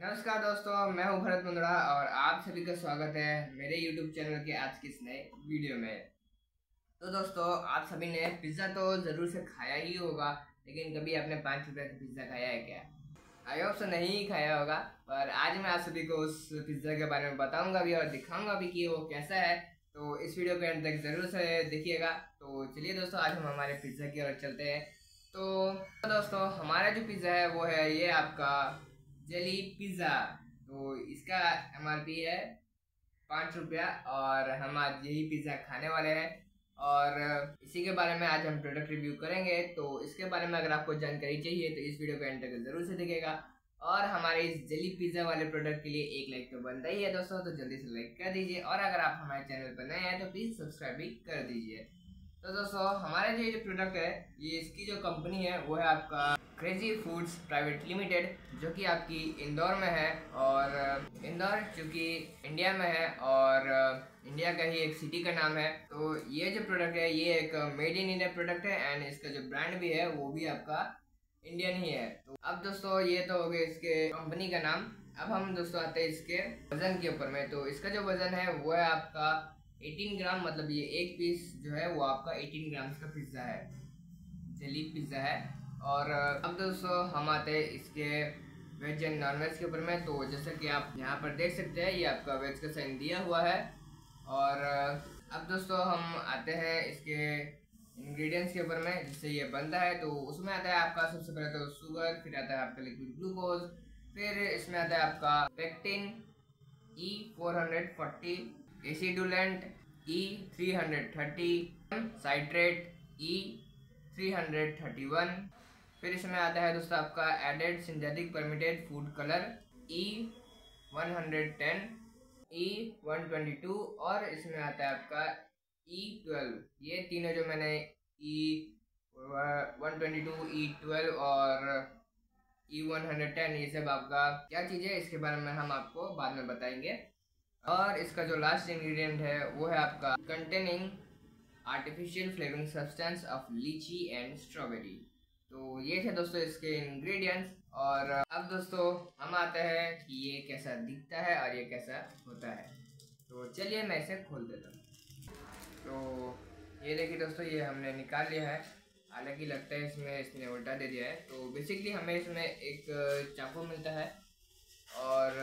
नमस्कार दोस्तों, मैं हूं भरत मुंद्रा और आप सभी का स्वागत है मेरे YouTube चैनल के आज के इस नए वीडियो में। तो दोस्तों, आप सभी ने पिज़्ज़ा तो ज़रूर से खाया ही होगा, लेकिन कभी आपने 5 रुपये का पिज़्ज़ा खाया है क्या? आई होप सो नहीं खाया होगा। पर आज मैं आप सभी को उस पिज़्ज़ा के बारे में बताऊंगा भी और दिखाऊंगा भी कि वो कैसा है। तो इस वीडियो को एंड तक ज़रूर से देखिएगा। तो चलिए दोस्तों, आज हम हमारे पिज़्ज़ा की ओर चलते हैं। तो दोस्तों, हमारा जो पिज़्ज़ा है वो है ये आपका जेली पिज़्ज़ा। तो इसका MRP है 5 रुपया और हम आज यही पिज़्ज़ा खाने वाले हैं और इसी के बारे में आज हम प्रोडक्ट रिव्यू करेंगे। तो इसके बारे में अगर आपको जानकारी चाहिए तो इस वीडियो को एंड तक जरूर से देखिएगा और हमारे इस जेली पिज़्ज़ा वाले प्रोडक्ट के लिए एक लाइक तो बनता ही है दोस्तों, तो जल्दी से लाइक कर दीजिए और अगर आप हमारे चैनल पर नए हैं तो प्लीज़ सब्सक्राइब भी कर दीजिए। तो दोस्तों, हमारा जो ये प्रोडक्ट है, ये इसकी जो कंपनी है वो है आपका क्रेजी फूड्स प्राइवेट लिमिटेड, जो कि आपकी इंदौर में है। और इंदौर चूँकि इंडिया में है और इंडिया का ही एक सिटी का नाम है। तो ये जो प्रोडक्ट है ये एक मेड इन इंडिया प्रोडक्ट है एंड इसका जो ब्रांड भी है वो भी आपका इंडियन ही है। तो अब दोस्तों, ये तो हो गया इसके कंपनी का नाम। अब हम दोस्तों आते हैं इसके वजन के ऊपर में। तो इसका जो वजन है वो है आपका 18 ग्राम, मतलब ये एक पीस जो है वो आपका 18 ग्राम्स का पिज़्ज़ा है, जेली पिज़्ज़ा है। और अब दोस्तों हम आते हैं इसके वेज एंड नॉन वेज के ऊपर में। तो जैसा कि आप यहाँ पर देख सकते हैं, ये आपका वेज का साइन दिया हुआ है। और अब दोस्तों हम आते हैं इसके इंग्रेडिएंट्स के ऊपर में, जिससे ये बनता है। तो उसमें आता है आपका सबसे पहले तो शुगर, फिर आता है आपका लिक्विड ग्लूकोज, फिर इसमें आता है आपका pectin E440, एसिडुलेंट E330, citrate E331, फिर इसमें आता है दोस्तों आपका added synthetic permitted food colour E110, E122 और इसमें आता है आपका E12। ये तीनों जो मैंने E122, E12 और E110, ये सब आपका क्या चीज़ है इसके बारे में हम आपको बाद में बताएंगे। और इसका जो लास्ट इंग्रेडिएंट है वो है आपका containing artificial flavouring substance of lychee and strawberry. तो ये थे दोस्तों इसके इंग्रेडिएंट्स। और अब दोस्तों हम आते हैं कि ये कैसा दिखता है और ये कैसा होता है। तो चलिए मैं इसे खोल देता हूँ। तो ये देखिए दोस्तों, ये हमने निकाल लिया है। हालांकि लगता है इसने उल्टा दे दिया है। तो बेसिकली हमें इसमें एक चाकू मिलता है और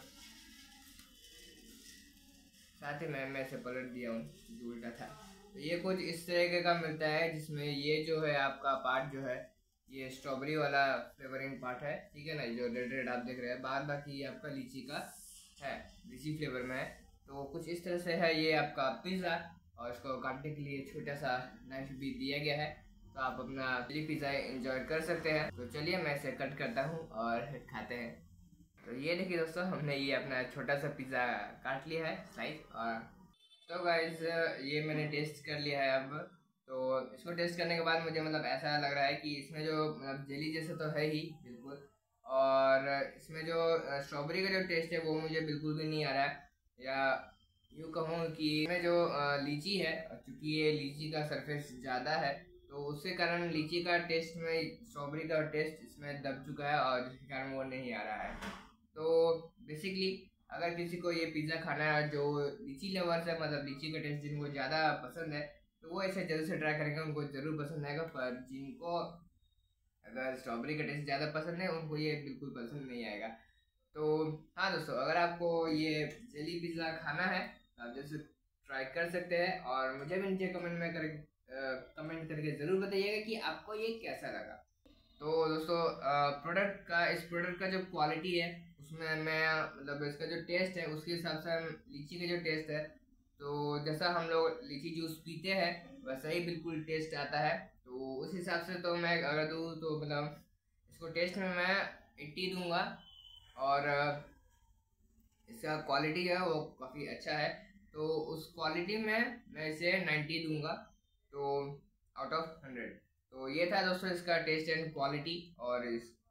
साथ ही मैं इसे पलट दिया हूँ जो उल्टा था। तो ये कुछ इस तरीके का मिलता है, जिसमें ये जो है आपका पार्ट जो है ये स्ट्रॉबेरी वाला फ्लेवरिंग पार्ट है, ठीक है ना, जो रेड रेड आप देख रहे हैं। बाकी ये आपका लीची का है, लीची फ्लेवर में है। तो कुछ इस तरह से है ये आपका पिज़्ज़ा और इसको काटने के लिए छोटा सा नाइफ भी दिया गया है। तो आप अपना जेली पिज़्ज़ा एंजॉय कर सकते हैं। तो चलिए मैं इसे कट करता हूँ और खाते हैं। तो ये देखिए दोस्तों, हमने ये अपना छोटा सा पिज़्ज़ा काट लिया है स्लाइस। और तो गाइस, ये मैंने टेस्ट कर लिया है अब। तो इसको टेस्ट करने के बाद मुझे मतलब ऐसा लग रहा है कि इसमें जो मतलब जेली जैसा तो है ही बिल्कुल, और इसमें जो स्ट्रॉबेरी का जो टेस्ट है वो मुझे बिल्कुल भी नहीं आ रहा है। या यूँ कहूँ कि इसमें जो लीची है, चूँकि ये लीची का सरफेस ज़्यादा है तो उसके कारण लीची का टेस्ट में स्ट्रॉबेरी का टेस्ट इसमें दब चुका है और जिसके कारण वो नहीं आ रहा है। तो बेसिकली अगर किसी को ये पिज़्ज़ा खाना है जो लीची लवर्स है, मतलब लीची का टेस्ट जिनको ज़्यादा पसंद है, तो वो इसे जल्द से ट्राई करेंगे, उनको ज़रूर पसंद आएगा। पर जिनको अगर स्ट्रॉबेरी का टेस्ट ज़्यादा पसंद है उनको ये बिल्कुल पसंद नहीं आएगा। तो हाँ दोस्तों, अगर आपको ये जेली पिज़्ज़ा खाना है तो आप जैसे ट्राई कर सकते हैं और मुझे भी नीचे कमेंट करके ज़रूर बताइएगा कि आपको ये कैसा लगा। तो दोस्तों, इस प्रोडक्ट का जो क्वालिटी है उसमें मैं मतलब इसका जो टेस्ट है उसके हिसाब से हम लीची का जो टेस्ट है, तो जैसा हम लोग लीची जूस पीते हैं वैसा ही बिल्कुल टेस्ट आता है। तो उस हिसाब से तो मैं अगर दूँ तो मतलब इसको टेस्ट में मैं 80 दूंगा और इसका क्वालिटी जो है वो काफ़ी अच्छा है। तो उस क्वालिटी में मैं इसे 90 दूंगा, तो आउट ऑफ 100। तो ये था दोस्तों इसका टेस्ट एंड क्वालिटी और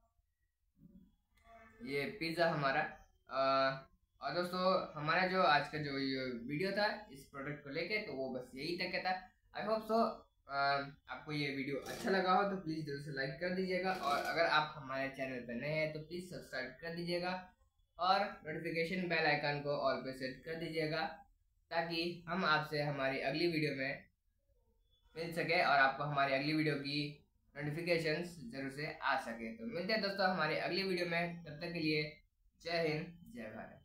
ये पिज़्ज़ा हमारा। और दोस्तों, हमारा जो आज का जो ये वीडियो था इस प्रोडक्ट को लेके, तो वो बस यही तक का था। आई होप सो आपको ये वीडियो अच्छा लगा हो तो प्लीज़ जल्द से लाइक कर दीजिएगा और अगर आप हमारे चैनल पर नए हैं तो प्लीज़ सब्सक्राइब कर दीजिएगा। और नोटिफिकेशन बेल आइकन को ऑल पे सेट कर दीजिएगा ताकि हम आपसे हमारी अगली वीडियो में मिल सके और आपको हमारी अगली वीडियो की नोटिफिकेशंस जरूर से आ सके। तो मिलते हैं दोस्तों हमारी अगली वीडियो में, तब तक के लिए जय हिंद जय भारत।